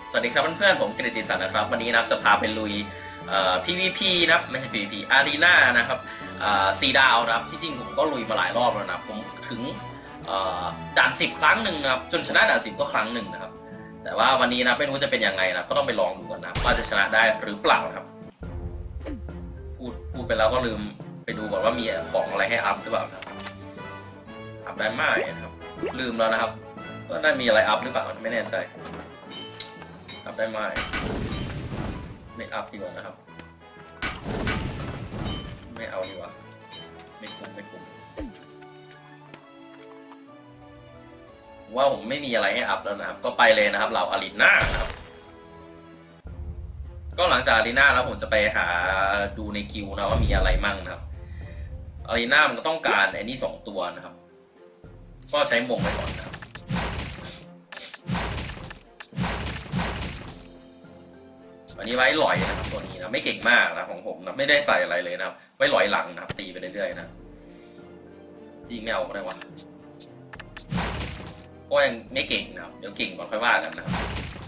สวัสดีครับเพื่อนๆผมกฤติศักดิ์นะครับวันนี้นะครับจะพาไปลุยPVP นะครับไม่ใช่ PVP Arena นะครับ4 ดาวนะครับที่จริงผมก็ลุยมาหลายรอบแล้วนะผมถึงด่าน10ครั้งหนึ่งนะครับจนชนะด่าน10ก็ครั้งหนึ่งนะครับแต่ว่าวันนี้นะไม่รู้จะเป็นยังไงนะก็ต้องไปลองดูกันนะว่าจะชนะได้หรือเปล่านะครับพูดไปแล้วก็ลืมไปดูก่อนว่ามีของอะไรให้อัพหรือเปล่าครับอัพได้ไหมนะครับลืมแล้วนะครับว่าได้มีอะไรอัพหรือเปล่าไม่แน่ใจอัพได้ไหมไม่อัพดีกว่านะครับไม่เอาดีกว่าไม่คุ้มว่าผมไม่มีอะไรให้อัพแล้วนะครับก็ไปเลยนะครับเหล่าอารีนานะครับก็หลังจากอารีนาแล้วผมจะไปหาดูในกิลนะว่ามีอะไรมั่งนะครับอารีนามันก็ต้องการไอ้นี่2 ตัวนะครับก็ใช้มงไปก่อนนะครับอันนี้ไว้หลอยนะครับตัวนี้นะไม่เก่งมากนะของผมนะไม่ได้ใส่อะไรเลยนะครับไว้หลอยหลังนะครับตีไปเรื่อยๆนะยิงแมวก็ได้วะก็ยังไม่เก่งนะครับเดี๋ยวเก่งก่อนค่อยว่ากันนะครับ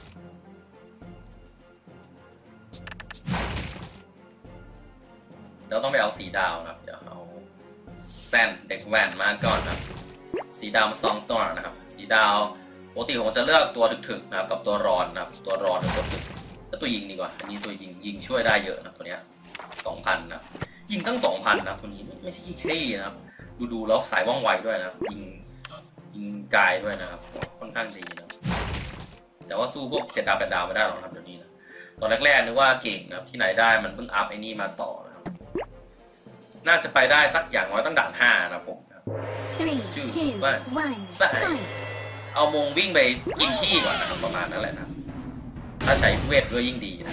เราต้องไปเอา4 ดาวนะครับเดี๋ยวเอาแซนเด็กแวนมาก่อนนะครับ4 ดาวมา2 ตัวนะครับ4 ดาวปกติผมจะเลือกตัวถึกๆนะครับกับตัวรอนนะครับตัวรอนกับตัวถึกแล้วตัวยิงดีกว่าอันนี้ตัวยิงช่วยได้เยอะนะตัวเนี้ย 2,000 นะยิงตั้ง 2,000 นะตัวนี้ไม่ใช่ขี้เท่นะครับดูแล้วสายว่องไวด้วยนะยิงกายด้วยนะครับค่อนข้างดีนะแต่ว่าสู้พวก7 ดาว 8 ดาวไม่ได้หรอกครับเดี๋ยวนี้นะตอนแรกๆนึกว่าเก่งนะที่ไหนได้มันเพิ่งอัพไอ้นี่มาต่อนะครับน่าจะไปได้สักอย่างน้อยตั้งด่าน5นะผมชื่อว่าเอามงวิ่งไปกินที่ก่อนนะครับประมาณนั้นแหละนะถ้าใช้เวทด้วยยิ่งดีนะ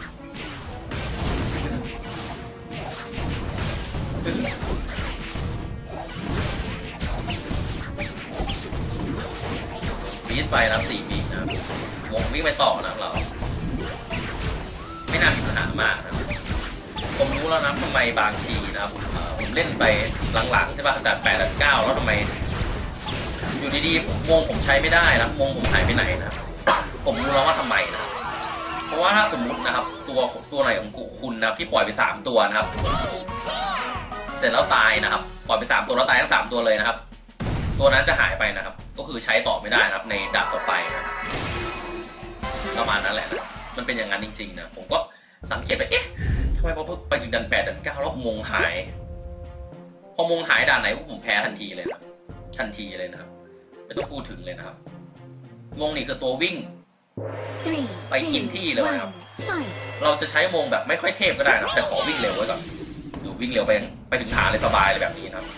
บีสไปนะ4 ปีนะครับวงวิ่งไปต่อนะเราไม่น่ามีปัญหามากนะผมรู้แล้วนะทำไมบางทีนะครับผมเล่นไปหลังๆใช่ป่ะแต่8 และ 9แล้วทำไมอยู่ดีๆวงผมใช้ไม่ได้นะวงผมหายไปไหนนะผมรู้แล้วว่าทำไมนะเพราะว่าถ้าสมมุตินะครับตัวไหนของคุณนะที่ปล่อยไป3 ตัวนะครับเสร็จแล้วตายนะครับปล่อยไป3 ตัวแล้วตายทั้ง3 ตัวเลยนะครับตัวนั้นจะหายไปนะครับก็คือใช้ต่อไม่ได้นะครับในด่านต่อไปนะประมาณนั้นแหละนะมันเป็นอย่างนั้นจริงๆนะผมก็สังเกตไปเอ๊ะทำไมพอไปถึงด่าน8 ด่าน 9แล้วมงหายพอมงหายด่านไหนพวกผมแพ้ทันทีเลยนะทันทีเลยนะครับไม่ต้องพูดถึงเลยนะครับมงนี่คือตัววิ่งไปกินที่เลยนะครับเราจะใช้มงแบบไม่ค่อยเทพก็ได้นะแต่ขอวิ่งเร็วไว้ก่อนดูวิ่งเร็วไปถึงฐานเลยสบายเลยแบบนี้นะครับ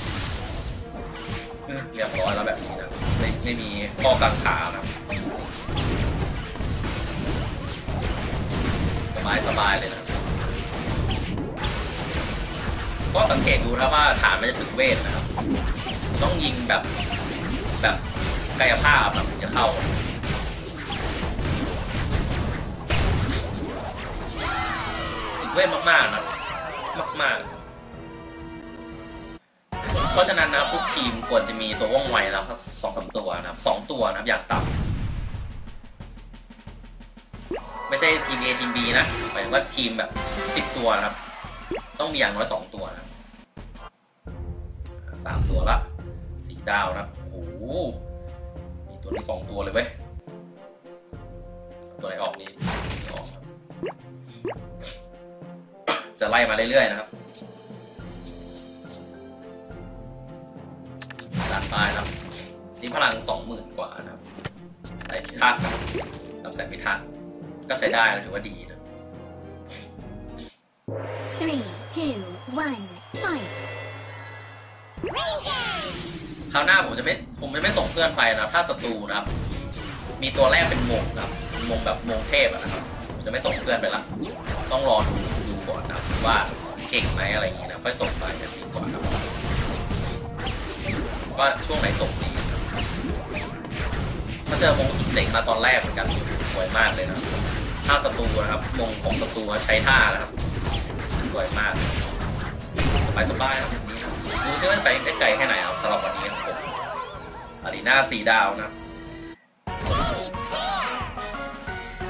เรียบร้อยแล้วแบบนี้นะไม่มีข้อกังขาครับสบายเลยนะก็สังเกตดูนะว่าฐานมันจะถึงเวทนะครับต้องยิงแบบกายภาพแบบจะเข้าถึงเวทมากๆนะมากๆเพราะฉะนั้นนะทุกทีมควรจะมีตัวว่องไวแล้วสัก2-3 ตัวนะครับ2 ตัวนะครับอย่างต่ำไม่ใช่ทีม A ทีม B นะหมายถึงว่าทีมแบบ10 ตัวนะครับต้องมีอย่างน้อย2 ตัวนะ3 ตัวละ4 ดาวนะโอ้โหมีตัวนี้2 ตัวเลยเว้ยตัวไหนออกนี่ออกจะไล่มาเรื่อยๆนะครับด่านตายครับนี่พลัง 20,000 กว่านะครับใช้พิทักษ์กับแสงพิทักษ์ก็ใช้ได้ถือว่าดีนะ3, 2, 1 fight คราวหน้าผมจะไม่ส่งเพื่อนไปนะถ้าศัตรูนะครับมีตัวแรกเป็นมงนะครับมงแบบมงเทพนะครับผมจะไม่ส่งเพื่อนไปละต้องรอดูก่อนนะว่าเก่งไหมอะไรอย่างนี้นะค่อยส่งไปจะดีกว่านะว่าช่วงไหนส่งดีถ้าเจอมงสุดเจ๋งมาตอนแรกเหมือนกันสวยมากเลยนะท่าศัตรูนะครับมงของศัตรูใช้ท่านะครับสวยมากสบายๆแบบนี้ดูซิว่าไปไกลแค่ไหนครับสำหรับวันนี้ของผมอารีนา4 ดาวนะ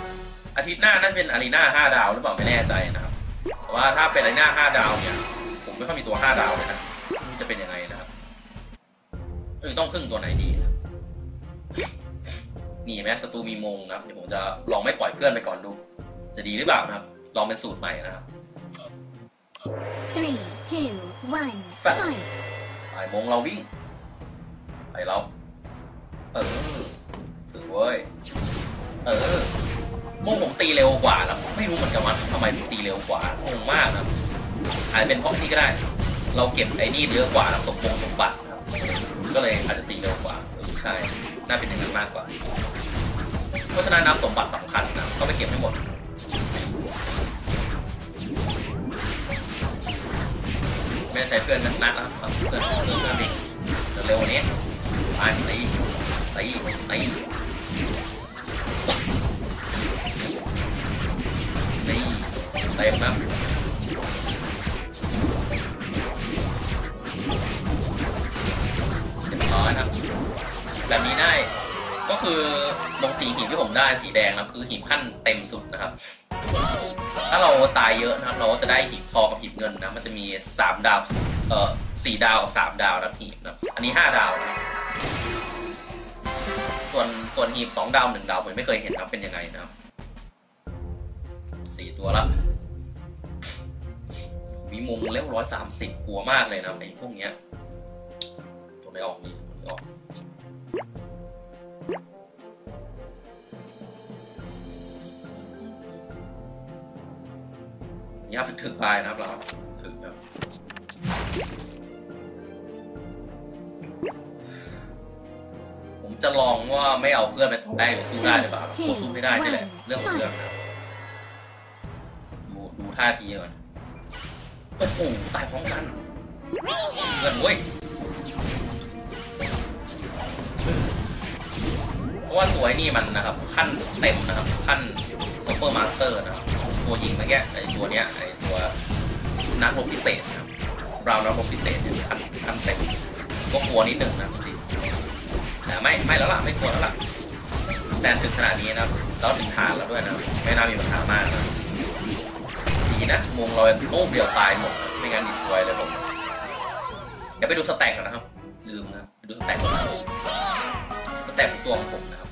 ทิตย์หน้าน่าจะเป็นอารีนา5 ดาวหรือเปล่าไม่แน่ใจนะครับแต่ว่าถ้าเป็นอารีนา5 ดาวเนี่ยผมไม่ค่อยมีตัว5 ดาวเลยนะนี่จะเป็นยังไงนะครับต้องพึ่งตัวไหนดีนะนี่แม้ศัตรูมีมงนะครับเดี๋ยวผมจะลองไม่ปล่อยเพื่อนไปก่อนดูจะดีหรือเปล่านะครับลองเป็นสูตรใหม่นะครับ 3, 2, 1 fight ไปมงเราวิ่งไปเราถึงเว้ยมงผมตีเร็วกว่าแล้วไม่รู้เหมือนกันว่าทำไมผมตีเร็วกว่างงมากนะอาจจะเป็นเพราะที่ก็ได้เราเก็บไอ้นี่เยอะกว่าสมบัติครับก็เลยอาจจะตีเร็วกว่าใช่น่าเป็นอย่างนั้นมากกว่าเพราะฉะนั้นนับสมบัติสำคัญนะต้องไปเก็บให้หมดไม่ใช้เพื่อนนักนะครับเพื่อนวิ่งเร็วนี้ไปตีเต็มนะนะแบบนี้ได้ก็คือลงตีหีบที่ผมได้สีแดงนะคือหีบขั้นเต็มสุดนะครับถ้าเราตายเยอะนะครับเราจะได้หีบทองกับหีบเงินนะมันจะมี3 ดาว4 ดาวกับ3 ดาวนะหีบนะอันนี้5 ดาวนะส่วนหีบ2 ดาว1 ดาวผมไม่เคยเห็นนะเป็นยังไงนะครับ4 ตัวละมีมุมเลเวล130กลัวมากเลยนะในพวกเนี้ยตัวไม่ออกนี่ไม่ออกยากถึงไปนะครับเราถึงครับผมจะลองว่าไม่เอาเพื่อนไปต่อได้หรือสู้ได้หรือเปล่าสู้ไม่ได้ใช่ไหมเรื่องของเรื่องนะดูท่าทีก่อนโอ้โหตายพร้อมกันเพื่อนเว้ยเพราะว่าตัวนี้มันนะครับขั้นเต็มนะครับขั้นซุปเปอร์มาสเตอร์นะครับตัวยิงเมื่อกี้ไอตัวเนี้ยไอตัวนักรบพิเศษนะครับราวนักรบพิเศษเนี่ยขั้นเต็มก็กลัวนิดหนึ่งนะจริงแต่ไม่แล้วล่ะไม่กลัวแล้วล่ะแซนถึงขนาดนี้นะครับแล้วถึงฐานแล้วด้วยนะไม่น่ามีปัญหามากนะดีนะมงเราโอ้เดียวตายหมดไม่งั้นดีซวยเลยผมเดี๋ยวไปดูสแต็กกันนะครับลืมนะไปดูสแต็กก่อนสแต็กตัวของผมนะครับ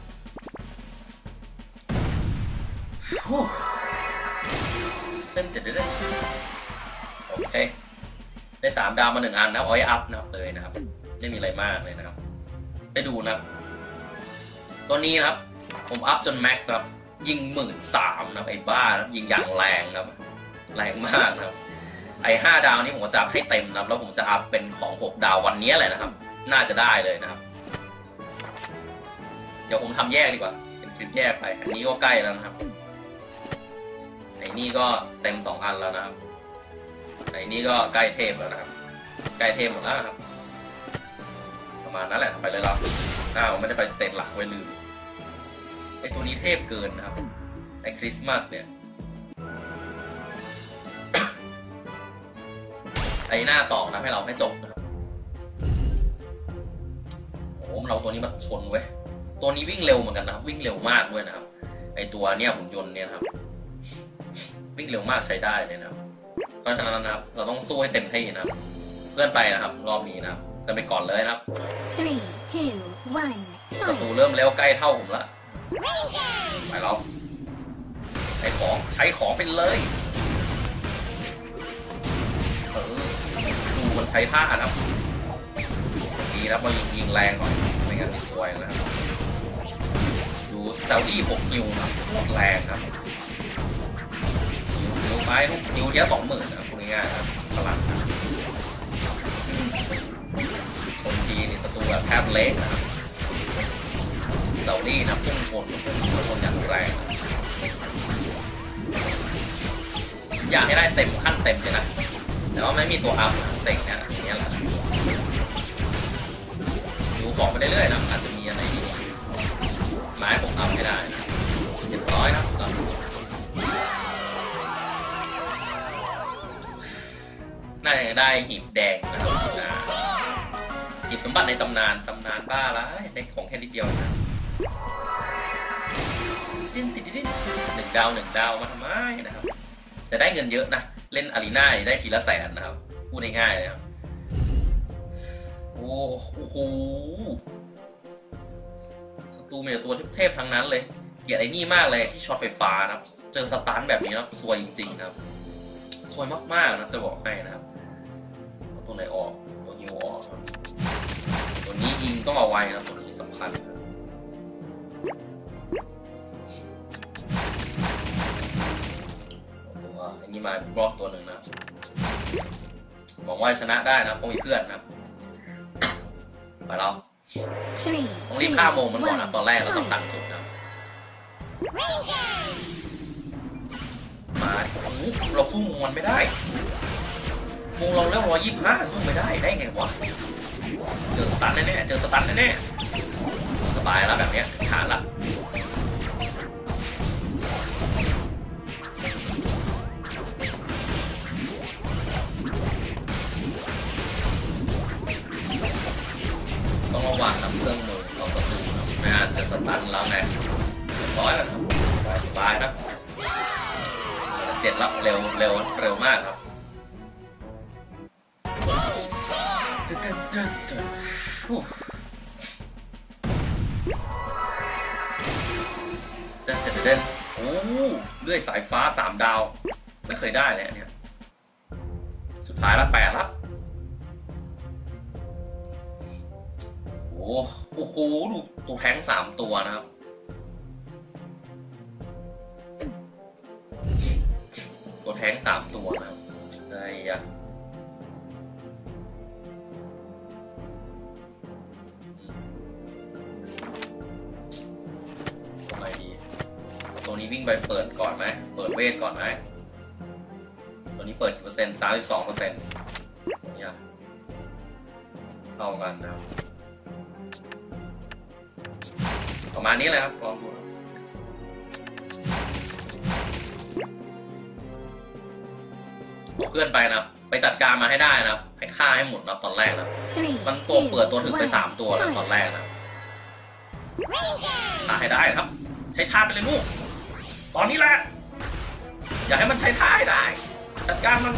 เส้นเจ็ดได้โอเคได้3 ดาวมา1 อันนะเอาไว้อัพนะครับเลยนะครับไม่มีอะไรมากเลยนะครับไปดูนะครับตัวนี้นะครับผมอัพจนแม็กซ์ครับยิง13,000นะไอ้บ้านะยิงอย่างแรงนะครับแรงมากนะครับไอ้5 ดาวนี้ผมจะให้เต็มนะครับแล้วผมจะอัพเป็นของ6 ดาววันนี้แหละนะครับน่าจะได้เลยนะครับเดี๋ยวผมทำแยกดีกว่าเป็นคลิปแยกไปอันนี้ก็ใกล้แล้วนะครับไอ้นี่ก็เต็ม2 อันแล้วนะครับไอ้นี่ก็ใกล้เทพแล้วนะครับใกล้เทพหมดแล้วนะครับประมาณนั้นแหละไปเลยเราไม่ได้ไปสเตจหลักไว้ลืมไอ้ตัวนี้เทพเกินนะครับไอ้คริสต์มาสเนี่ยไอ้หน้าต่อนะให้เราให้จบนะครับโอ้เราตัวนี้มาชนเว้ยตัวนี้วิ่งเร็วเหมือนกันนะครับวิ่งเร็วมากด้วยนะครับไอ้ตัวเนี้ยหุ่นยนต์เนี่ยครับวิ่งเร็วมากใช้ได้เลยนะครับเพราะฉะนั้นนะครับเราต้องสู้ให้เต็มที่นะครับเพื่อนไปนะครับรอบนี้นะครับเดินไปก่อนเลยนะครับ 3, 2, 1 ศัตรูเริ่มเร็วใกล้เท่าผมละไปเราใช้ของไปเลยดูมันใช้ท่านะครับดีนะมายิงแรงหน่อยไม่งั้นจะซวยนะครับดูซาดี้6 นิวครับแรงครับนิวไม้ทุกนิวเนี้ย20,000นะพูดง่ายๆครับสลัดชนทีนี่ศัตรูแบบแทบเละนะครับซาดี้นะพุ่งชนอย่างแรงอยากให้ได้เต็มขั้นเต็มเลยนะแต่ว่าไม่มีตัวอัพเต็งเนี่ยอย่างเงี้ยแหละดูของไปเรื่อยๆนะอาจจะมีอะไรดีไม้ผมอัพไม่ได้นะ700นะน่าจะได้หีบแดงนะครับหีบสมบัติในตำนานบ้าละได้ของแค่นิดเดียวนะดิ้น1 ดาว1 ดาวมาทำไมนะครับจะได้เงินเยอะนะเล่นอารีนาได้ทีละแสนนะครับพูดง่ายๆเลยครับโอ้โหศัตรูมีแต่ตัวเทพๆทั้งนั้นเลยเกลียดไอ้นี่มากเลยที่ช็อตไฟฟ้านะครับเจอสตันแบบนี้นะซวยจริงๆครับซวยมากๆนะจะบอกให้นะครับตัวไหนออกตัวยิวออกตัวนี้ยิงต้องเอาไว้นะตัวนี้สำคัญอันนี้มาบล็อกตัวหนึ่งนะหวังว่าชนะได้นะเพราะมีเพื่อนนะไปเราต้องรีบฆ่าโมงมันก่อนนะตอนแรกเราต้องตัดสุดนะมาเราสู้โมงมันไม่ได้โมงเราเร็ว125สู้ไม่ได้ไงวะเจอสตันแน่ๆเจอสตันแน่ๆสบายแล้วแบบนี้ขาดละต้องระวังน้ำเครื่องมือเราประตูนะไม่อาจจะสตันแล้วไงร้อยแล้วสบายครับ7แล้วเร็วมากครับเดินโอ้เลื่อยสายฟ้า3 ดาวไม่เคยได้เลยเนี่ยสุดท้ายละ8แล้วโอ้โหดูตัวแท้ง3 ตัวนะครับตัวแท้ง3 ตัวนะครับได้อะตัวนี้วิ่งไปเปิดก่อนไหมเปิดเวทก่อนไหมตัวนี้เปิดกี่เปอร์เซ็นต์32%เนี่ยเท่ากันนะครับประมาณนี้เลยครับลองดูบอกเพื่อนไปนะไปจัดการมาให้ได้นะให้ฆ่าให้หมดนะตอนแรกนะมันตัวเปิดตัวถึงไป3 ตัวนะตอนแรกนะฆ่าให้ได้ครับใช้ท่าไปเลยลูกตอนนี้แหละอย่าให้มันใช้ท่าให้ได้จัดการมัน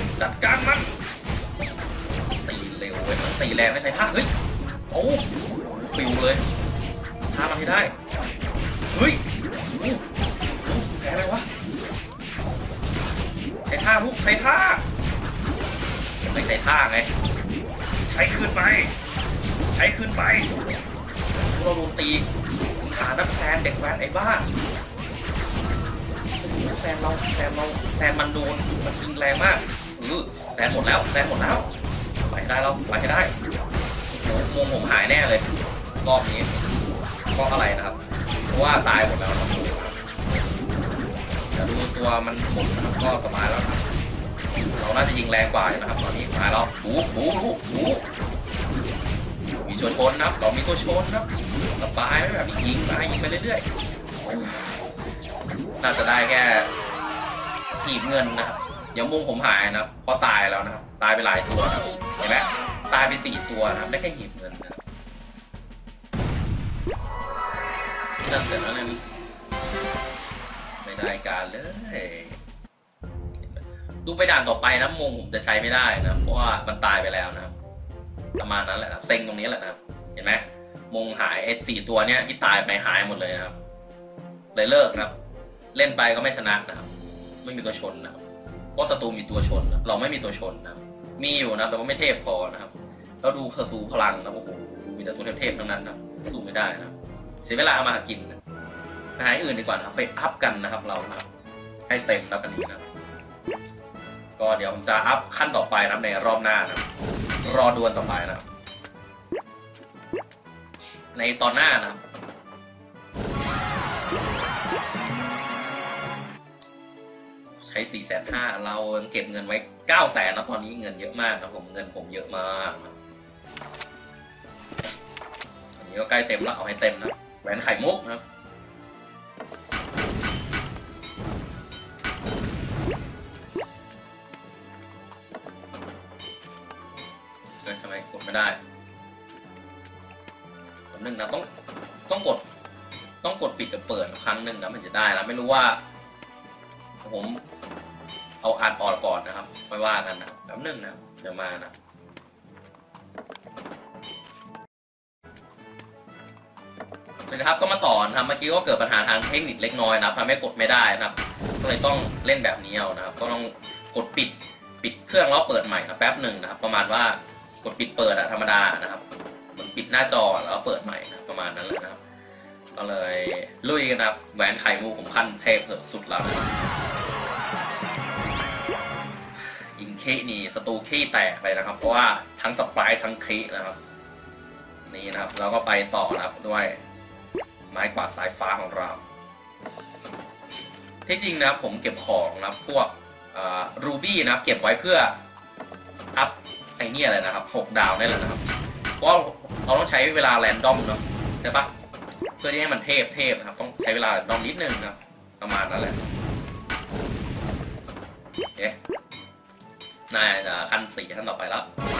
ตีเร็วเว้ยตีแรงไม่ใช้ท่าเฮ้ยโอ้ปิวเลยท่ามันให้ได้เฮ้ยแพ้ไหมวะใช้ท่าลูกใช้ท่าไม่ใช้ท่าไงใช้คืนไปเราโดนตีขานักแซนเด็กแว้นไอ้บ้าแซนมันโดนมันยิงแรงมากแซนหมดแล้วไปได้โมงผมหายแน่เลยรอบนี้เพราะอะไรนะครับเพราะว่าตายหมดแล้วครับจะดูตัวมันหมดนะครับก็สบายแล้วครับเราน่าจะยิงแรงกว่านะครับตอนนี้หายแล้วบูมีชนนะครับเรามีตัวชนครับสบายแบบยิงไปเรื่อยๆน่าจะได้แค่หีบเงินนะครับเดี๋ยวมุงผมหายนะครับเพราะตายแล้วนะครับตายไปหลายตัวนะเห็นไหมตายไป4 ตัวนะครับได้แค่หีบเงินนะครับนั่นเสร็จแล้วเนี่ยไม่ได้การเลยดูไปด่านต่อไปนะมุงผมจะใช้ไม่ได้นะเพราะว่ามันตายไปแล้วนะครับประมาณนั้นแหละครับเซ็งตรงนี้แหละนะครับเห็นไหมมงหาย4 ตัวเนี้ยที่ตายไปหายหมดเลยนะครับเลยเลิกครับเล่นไปก็ไม่ชนะนะครับไม่มีตัวชนนะครับเพราะศัตรูมีตัวชนนะเราไม่มีตัวชนนะมีอยู่นะแต่ว่าไม่เทพพอนะครับแล้วดูศัตรูพลังนะโอ้โหมีแต่ตัวเทพๆทั้งนั้นนะสู้ไม่ได้นะเสียเวลามาหากินนะหาอื่นดีกว่านะไปอัพกันนะครับเรานะครับให้เต็มแล้วกันนี้นะก็เดี๋ยวผมจะอัพขั้นต่อไปนะในรอบหน้านะรอดวลต่อไปนะในตอนหน้านะใช้450,000เราเก็บเงินไว้900,000แล้วตอนนี้เงินเยอะมากนะเงินผมเยอะมากนะอันนี้ก็ใกล้เต็มแล้วเอาให้เต็มนะแหวนไข่มุกนะครับทำไมกดไม่ได้คนหนึ่งนะต้องกดปิดกับเปิดครั้งหนึ่งนะมันจะได้แล้วไม่รู้ว่าผมเอาอ่านออกก่อนนะครับไม่ว่ากันนะแป๊บนึงนะเดี๋ยวมานะสวัสดีครับก็มาต่อนะครับเมื่อกี้ก็เกิดปัญหาทางเทคนิคเล็กน้อยนะครับทำให้กดไม่ได้นะครับก็เลยต้องเล่นแบบนี้เอานะครับก็ต้องกดปิดเครื่องแล้วเปิดใหม่นะแป๊บหนึ่งนะครับประมาณว่ากดปิดเปิดธรรมดานะครับมันปิดหน้าจอแล้วเปิดใหม่นะประมาณนั้นเลยนะครับก็เลยลุยกันครับแหวนไข่มูผมขั้นเทพสุดแล้วนะครับยิงเคนี่ศัตรูเคแตกไปนะครับเพราะว่าทั้งสปายทั้งเคนะครับนี่นะครับเราก็ไปต่อนะครับด้วยไม้กวาดสายฟ้าของเราที่จริงนะครับผมเก็บของนะครับพวกรูบี้นะครับเก็บไว้เพื่ออัพไอ้นี่อะไรนะครับ6 ดาวนี่แหละนะครับเพราะเราต้องใช้เวลาแรนดอมเนาะใช่ปะเพื่อที่ให้มันเทพนะครับต้องใช้เวลาแรนดอมนิดนึงนะครับประมาณนั้นแหละเอ๊ะน่าจะขั้น4ขั้นต่อไปแล้ว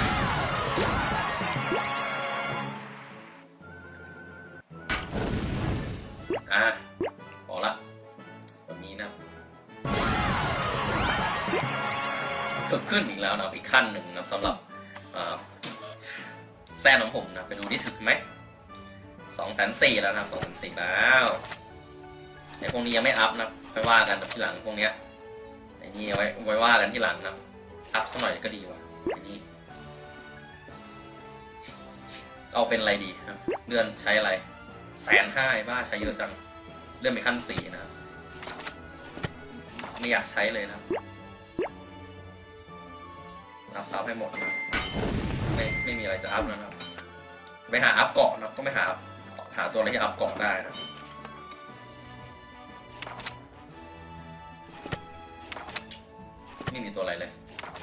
พอละแบบนี้นะเกิดขึ้นอีกแล้วนะอีกขั้นหนึ่งนะสำหรับแซนของผมนะไปดูที่ถึงไหม240,000แล้วนะ240,000แล้วไอ้พวกนี้ยังไม่อัพนะไปว่ากันทีหลังพวกเนี้ยไอ้นี่ไว้ว่ากันที่หลังนะอัพสักหน่อยก็ดีว่ะไอ้นี่เอาเป็นอะไรดีครับเลื่อนใช้อะไร150,000บ้าใช้เยอะจังเลื่อนไปขั้น4นะครับไม่อยากใช้เลยนะอัพให้หมดนะไม่มีอะไรจะอัพแล้วนะครับไปหาอัพเกาะนะต้องไปหาตัวอะไรที่อัพเกาะได้นะไม่มีตัวอะไรเลย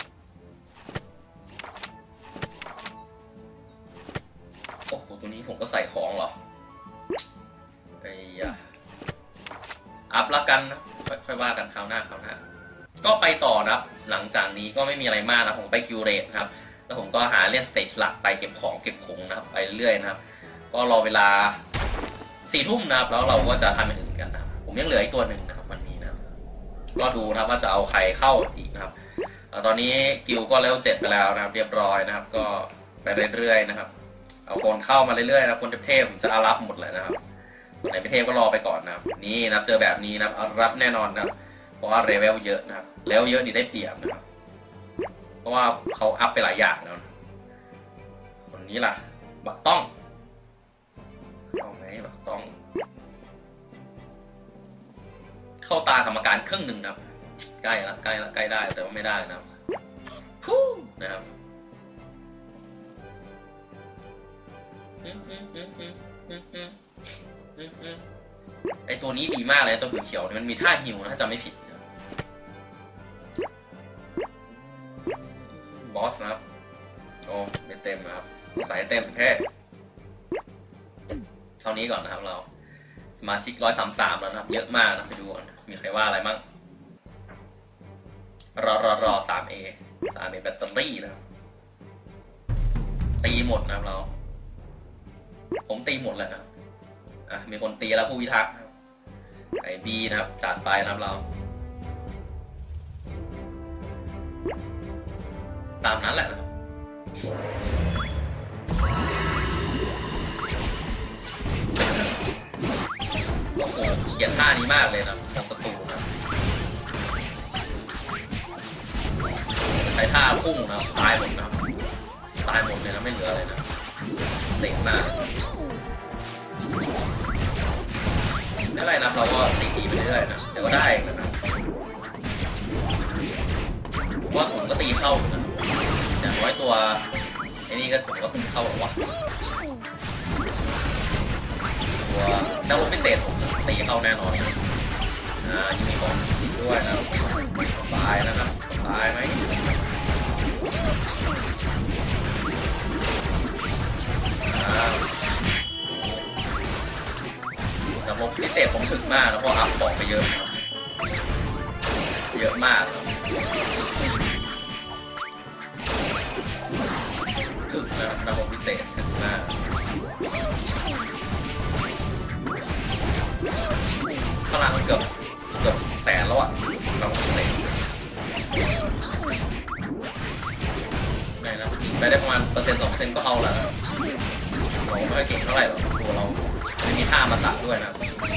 โอ้โหตัวนี้ผมก็ใส่ของเหรอไอ้ยาอัพละกันนะค่อยว่ากันคราวหน้าก็ไปต่อนะครับหลังจากนี้ก็ไม่มีอะไรมากนะผมไปคิวเรทนะครับแล้วผมก็หาเล่นสเตจหลักไปเก็บของเก็บคงนะครับไปเรื่อยนะครับก็รอเวลา4 ทุ่มนะครับแล้วเราก็จะทำอย่างอื่นกันนะผมยังเหลืออีกตัวหนึ่งนะครับวันนี้นะก็ดูนะครับว่าจะเอาใครเข้าอีกนะครับตอนนี้กิลก็เลเวล7ไปแล้วนะครับเรียบร้อยนะครับก็ไปเรื่อยๆนะครับเอาคนเข้ามาเรื่อยๆนะคนเทพๆผมจะเอารับหมดเลยนะครับคนไหนไม่เทพก็รอไปก่อนนะครับนี่นะเจอแบบนี้นะเอารับแน่นอนนะครับเพราะว่าเลเวลเยอะนะครับเลเวลเยอะนี่ได้เปรียบนะครับเพราะว่าเขาอัพไปหลายอย่างแล้วคนนี้ล่ะบักต้องเข้าไหมบักต้องเข้าตากรรมการครึ่งหนึ่งนะครับใกล้ได้แต่ว่าไม่ได้นะครับฮู้นะครับไอตัวนี้ดีมากเลยตัวเขียวๆมันมีท่าฮิวนะถ้าจำไม่ผิดบอสนะครับโอ้ไม่เต็มนะครับใส่เต็มสิเพ่เท่านี้ก่อนนะครับเราสมาชิก133แล้วนะครับเยอะมากนะไปดูกันมีใครว่าอะไรมั่งรอ 3A แบตเตอรี่นะครับตีหมดนะครับเราผมตีหมดแล้วนะมีคนตีแล้วผู้พิทักษ์ไอบีนะครับจัดไปนะครับเราตามนั้นแหละนะครับโอ้โหเกลียดท่านี้มากเลยนะของศัตรูนะใช้ท่าพุ่งนะตายหมดนะตายหมดเลยนะไม่เหลืออะไรนะเต็งหน้าไม่ไรนะเราก็ตีไปเรื่อยนะเดี๋ยวก็ได้นะว่าผมก็ตีเข้านะอย่างน้อยตัวไอ้นี่ก็ผมก็ตีเข้าหรอวะตัวเจ้าพิเศษผมตีเข้าแน่นอนยังมีของตีด้วยนะตายนะครับตายไหมระบบพิเศษผมถึกมากนะเพราะอัพของไปเยอะมากถึกนะระบบพิเศษถึกมากพลังเกือบ100,000แล้วอ่ะเราตะด้วยนะ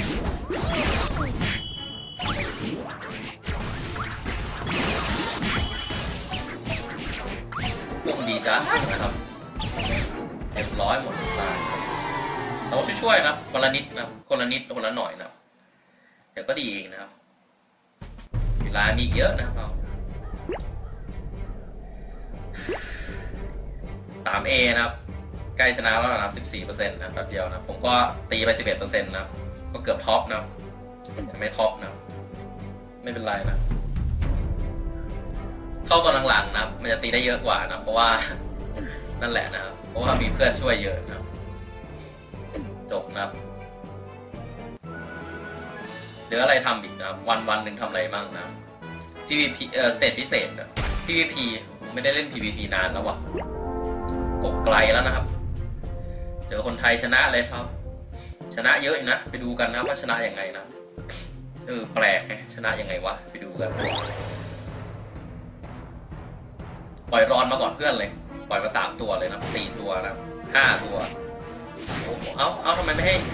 พวกดีจ้านะครับเรียบร้อยหมดตายเราช่วยๆนะคนละนิดนะคนละนิดคนละหน่อยนะเดี๋ยวก็ดีเองนะครับเวลามีเยอะนะเรา 3A นะครับใกล้ชนะแล้วนะครับ 14% นะแป๊บเดียวนะผมก็ตีไป 11% นะก็เกือบท็อปนะยังไม่ท็อปนะไม่เป็นไรนะเข้าตอนหลังๆนะมันจะตีได้เยอะกว่านะเพราะว่านั่นแหละนะครับเพราะว่ามีเพื่อนช่วยเยอะนะจบนะเดี๋ยวอะไรทำอีกนะวันหนึ่งทำอะไรบ้างนะ PVP สเตจพิเศษนะ PVP ผมไม่ได้เล่น PVP นานแล้วว่ะตกไกลแล้วนะครับเจอคนไทยชนะเลยครับชนะเยอะอีกนะไปดูกันนะว่าชนะยังไงนะแปลกไงชนะยังไงวะไปดูกันปล่อยรอนมาก่อนเพื่อนเลยปล่อยมา3 ตัวเลยนะ4 ตัวนะ5 ตัวโอ้โหเอาทำไมไม่ให้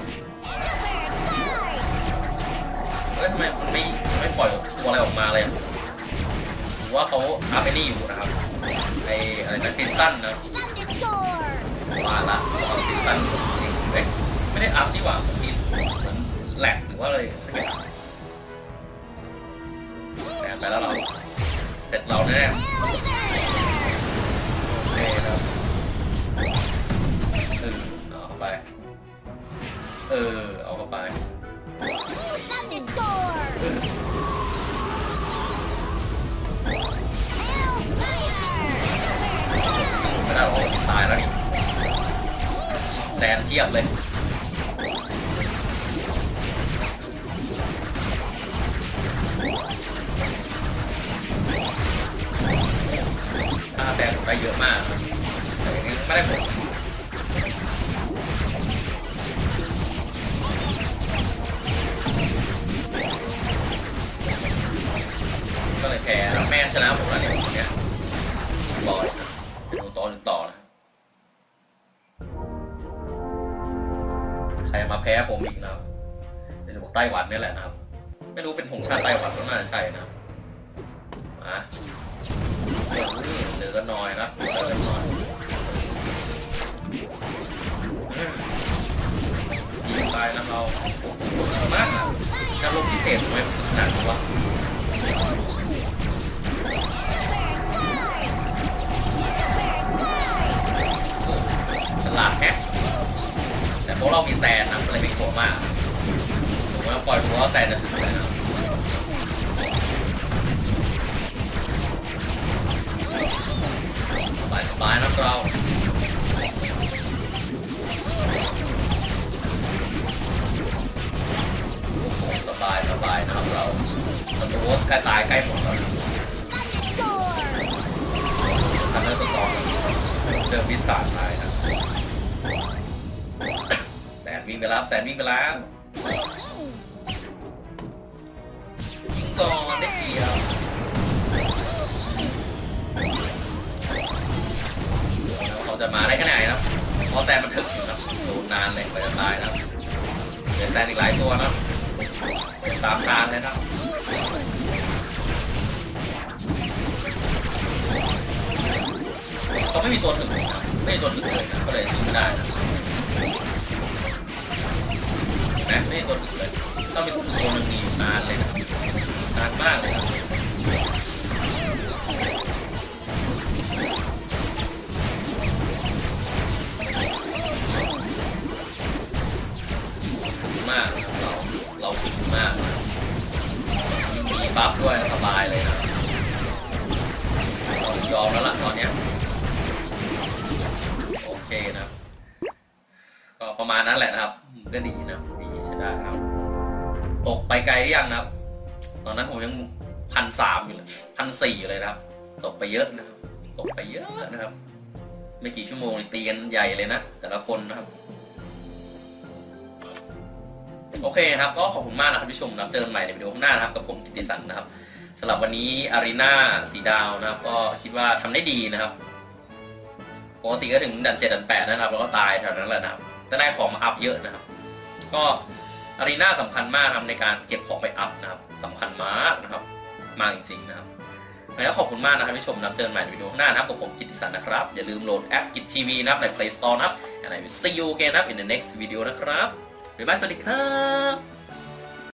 ทำไมมันไม่ปล่อยตัวอะไรออกมาเลยหรือว่าเขาอัพไอ้นี่อยู่นะครับไอ้อะไรนะคริสตัลนะว่าละเอาคริสตัลไม่ได้อัพนี่หว่าผมมีเหมือนแหลกหรือว่าอะไรสักอย่างแหลกไปแล้วเราเสร็จเราแน่โอเคครับเอาเข้าไปเอาเข้าไปไม่ได้หรอกตายแล้วนี่แซนเทียบเลยถ้าแซนผมได้เยอะมากแต่อย่างนี้ไม่ได้ผลก็เลยแพ้แล้วแม่ชนะผมแล้วเนี่ยบอยเป็นต่อนะใครมาแพ้ผมอีกนะเป็นพวกไต้หวันนี่แหละนะครับไม่รู้เป็นธงชาติไต้หวันก็น่าจะใช่นะมาเจอกันหน่อยนะเจอกันหน่อยยิงตายนะเรามากนะการลงพิเศษทำไมมันขนาดนี้วะฉลาดแฮะแต่พวกเรามีแซนนะอะไรไม่กลัวมากถูกไหมปล่อยตัวแซนจะถึงเลยนะสบายนะเราสบายนะครับเราศัตรูใกล้ตายใกล้หมดแล้วทันเดอร์สตอร์เจอพิศาจตายนะแสนวิ่งไปแล้วยิงก่อนได้เกี่ยวเขาจะมาได้แค่ไหนนะเพราะแซนมันถึกอยู่นะโดนนานเลยกว่าจะตายนะเดี๋ยวแซนอีกหลายตัวนะตามทางเลยนะเขาไม่มีตัวถึงนะไม่มีตัวถึงเลยนะก็เลยสู้ไม่ได้นะไม่มีตัวถึงเลยต้องเป็นตัวหนึ่งมีนานเลยนะนานมากเลยนะมากเราผิดมากมีบัฟด้วยสบายเลยนะเรายอมแล้วล่ะตอนนี้โอเคนะก็ประมาณนั้นแหละนะครับก็ดีนะดีใช่ได้ครับตกไปไกลหรือยังนะครับตอนนั้นผมยัง1,300อยู่เลย1,400เลยนะครับตกไปเยอะนะครับไม่กี่ชั่วโมงตีกันใหญ่เลยนะแต่ละคนนะครับโอเคครับก็ขอบคุณมากนะครับที่ชมนะเจอกันใหม่ในวิดีโอข้างหน้านะครับกับผมกิตติศักดิ์นะครับสำหรับวันนี้อารีนา4 ดาวนะครับก็คิดว่าทำได้ดีนะครับปกติก็ถึงด่าน7 ด่าน 8นะครับแล้วก็ตายแถวนั้นแหละนะครับแต่ได้ของมาอัพเยอะนะครับก็อารีนาสำคัญมากนะครับในการเก็บของไปอัพนะครับสำคัญมากนะครับมากจริงๆนะครับแล้วขอบคุณมากนะครับที่ชมนะเจอกันใหม่ในวิดีโอหน้านะครับผมกิตติศักดิ์นะครับอย่าลืมโหลดแอปกิตทีวีนะครับใน Play Store นะครับ and I will see you again นะครับ in the next video นะครับบ๊ายบายสวัสดีครับ